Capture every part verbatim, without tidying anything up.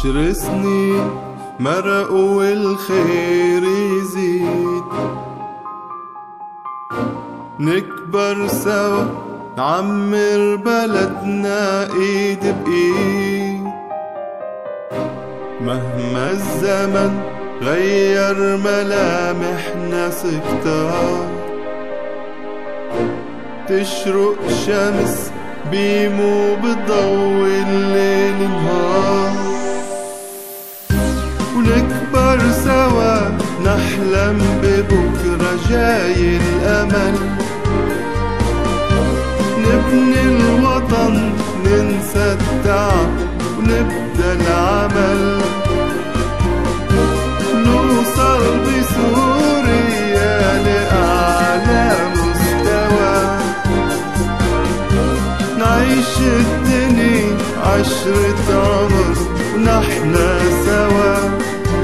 عشر سنين مرق والخير يزيد، نكبر سوا نعمر بلدنا ايد بايد. مهما الزمن غير ملامحنا كتار، تشرق شمس بيمو بضوء الليل نهار، ونكبر سوا نحلم ببكرة جاي الأمل، نبني الوطن ننسى التعب ونبدأ العمل، نوصل بسوريا لأعلى مستوى، نعيش الدنيا عشرة عمر ونحنا سوا.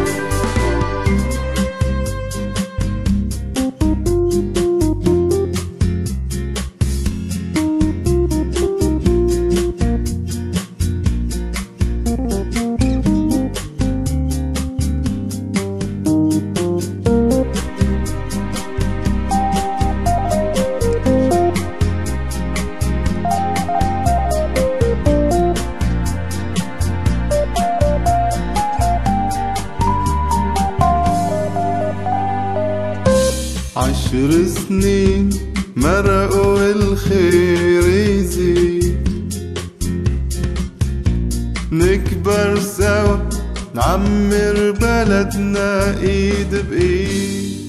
عشر سنين مرق والخير يزيد، نكبر سوا نعمر بلدنا ايد بايد.